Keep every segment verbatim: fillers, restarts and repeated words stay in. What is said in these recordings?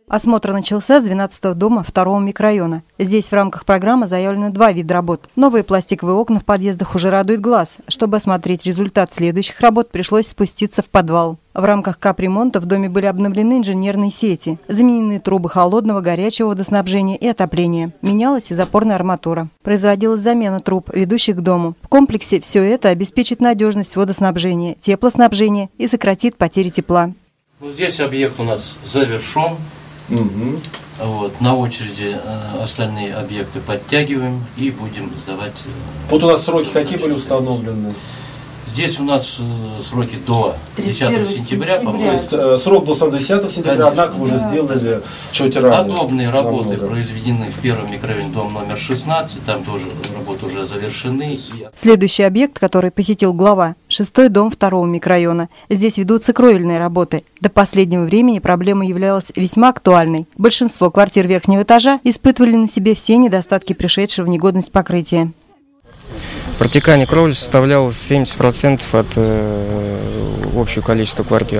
Осмотр начался с двенадцатого дома второго микрорайона. Здесь в рамках программы заявлены два вида работ. Новые пластиковые окна в подъездах уже радуют глаз. Чтобы осмотреть результат следующих работ, пришлось спуститься в подвал. В рамках капремонта в доме были обновлены инженерные сети, заменены трубы холодного, горячего водоснабжения и отопления. Менялась и запорная арматура. Производилась замена труб, ведущих к дому. В комплексе все это обеспечит надежность водоснабжения, теплоснабжения и сократит потери тепла. Ну, здесь объект у нас завершен. Угу. Вот, на очереди э, остальные объекты подтягиваем и будем сдавать. Э, вот у нас сроки какие были установлены? Здесь у нас э, сроки до десятого сентября, по-моему. То есть э, срок был до десятого сентября, конечно. Однако вы уже сделали чуть ранее. Подобные работы намного. произведены в первом микрорайоне, дом номер шестнадцать, там тоже работы уже завершены. Следующий объект, который посетил глава, шестой дом второго микрорайона. Здесь ведутся кровельные работы. До последнего времени проблема являлась весьма актуальной. Большинство квартир верхнего этажа испытывали на себе все недостатки пришедшего в негодность покрытия. Протекание кровли составляло семьдесят процентов от э, общего количества квартир.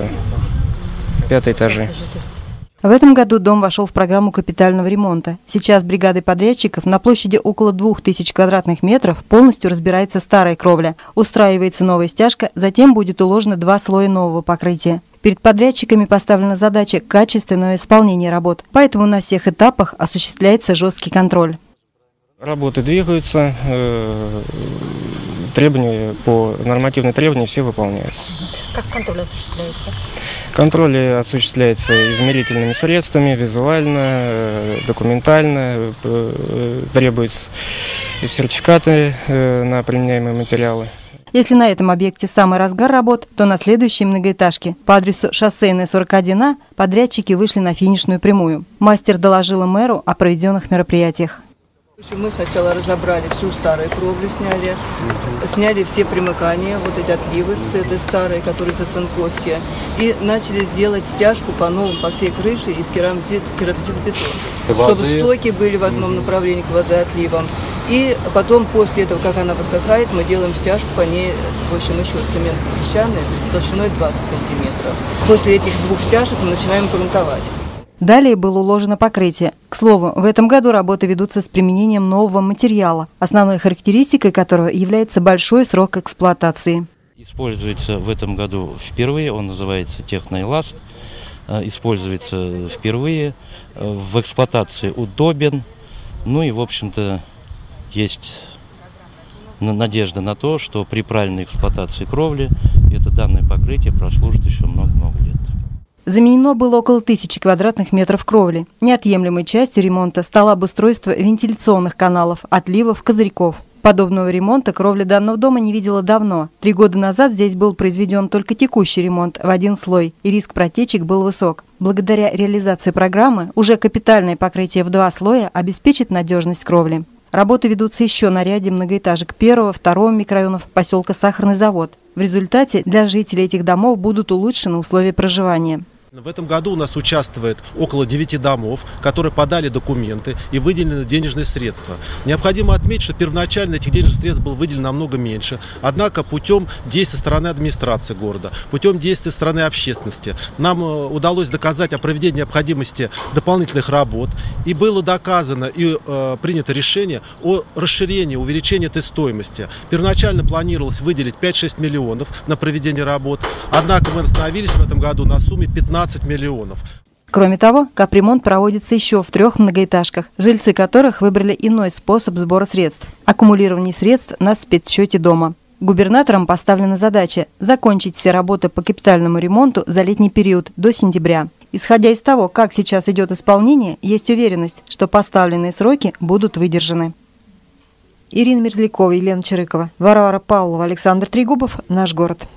Пятый этажи. В этом году дом вошел в программу капитального ремонта. Сейчас бригадой подрядчиков на площади около двух тысяч квадратных метров полностью разбирается старая кровля. Устраивается новая стяжка, затем будет уложено два слоя нового покрытия. Перед подрядчиками поставлена задача качественного исполнения работ, поэтому на всех этапах осуществляется жесткий контроль. Работы двигаются, э, требования по нормативным требованиям все выполняются. Как контроль осуществляется? Контроль осуществляется измерительными средствами, визуально, э, документально, э, требуются сертификаты э, на применяемые материалы. Если на этом объекте самый разгар работ, то на следующей многоэтажке по адресу Шоссейная, сорок один А подрядчики вышли на финишную прямую. Мастер доложила мэру о проведенных мероприятиях. Мы сначала разобрали всю старую кровлю, сняли, сняли все примыкания, вот эти отливы с этой старой, которые из оцинковки, и начали делать стяжку по новым, по всей крыше из керамзит, керамзит-бетона, чтобы стоки были в одном направлении к водоотливам. И потом, после этого, как она высыхает, мы делаем стяжку по ней, в общем, еще цемент песчаный, толщиной двадцать сантиметров. После этих двух стяжек мы начинаем грунтовать. Далее было уложено покрытие. К слову, в этом году работы ведутся с применением нового материала, основной характеристикой которого является большой срок эксплуатации. Используется в этом году впервые, он называется Техноэласт, используется впервые, в эксплуатации удобен, ну и, в общем-то, есть надежда на то, что при правильной эксплуатации кровли это данное покрытие прослужит еще много-много лет. Заменено было около тысячи квадратных метров кровли. Неотъемлемой частью ремонта стало обустройство вентиляционных каналов, отливов, козырьков. Подобного ремонта кровля данного дома не видела давно. Три года назад здесь был произведен только текущий ремонт в один слой, и риск протечек был высок. Благодаря реализации программы уже капитальное покрытие в два слоя обеспечит надежность кровли. Работы ведутся еще на ряде многоэтажек первого, второго микрорайонов поселка Сахарный завод. В результате для жителей этих домов будут улучшены условия проживания. В этом году у нас участвует около девяти домов, которые подали документы и выделены денежные средства. Необходимо отметить, что первоначально этих денежных средств было выделено намного меньше. Однако путем действий стороны администрации города, путем действий стороны общественности нам удалось доказать о проведении необходимости дополнительных работ. И было доказано и э, принято решение о расширении, увеличении этой стоимости. Первоначально планировалось выделить пять-шесть миллионов на проведение работ. Однако мы остановились в этом году на сумме пятнадцать миллионов. Кроме того, капремонт проводится еще в трех многоэтажках, жильцы которых выбрали иной способ сбора средств – аккумулирование средств на спецсчете дома. Губернатором поставлена задача закончить все работы по капитальному ремонту за летний период до сентября. Исходя из того, как сейчас идет исполнение, есть уверенность, что поставленные сроки будут выдержаны. Ирина Мерзлякова, Елена Чирыкова, Варвара Павлова, Александр Трегубов. Наш город.